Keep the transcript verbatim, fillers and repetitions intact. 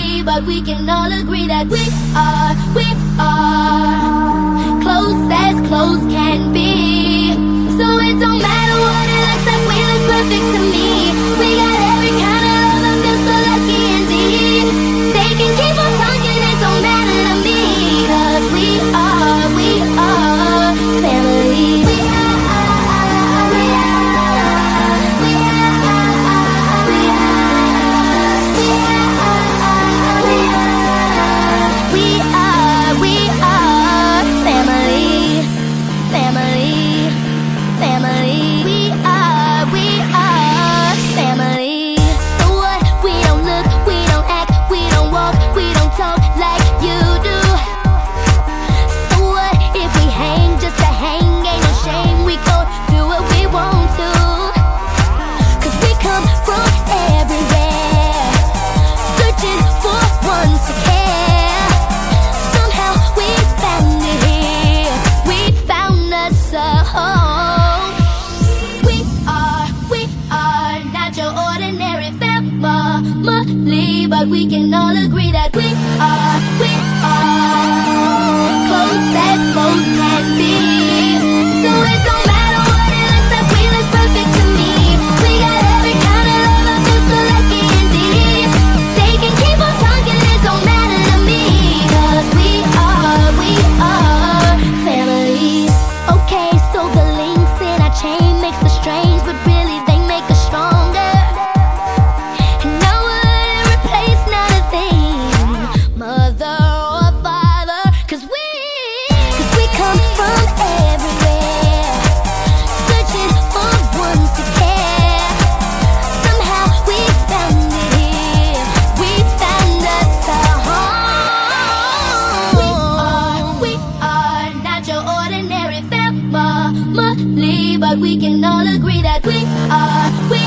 family, but we can all agree that we are, we are close as close can be. So it don't matter what it looks like, we look perfect to me. We got every kind of love, I feel so lucky indeed. They can keep on talking, it don't matter to me, 'cause we are, we are family. We are. But we can all agree that we are, we are close as close can be. So it don't matter what it looks like, we look perfect to me. We got every kind of love, I feel so lucky indeed. They can keep on talking, it don't matter to me, 'cause we are, we are family. Okay, so the links in our chain makes us strange, but really they make us stronger. But we can all agree that we are, we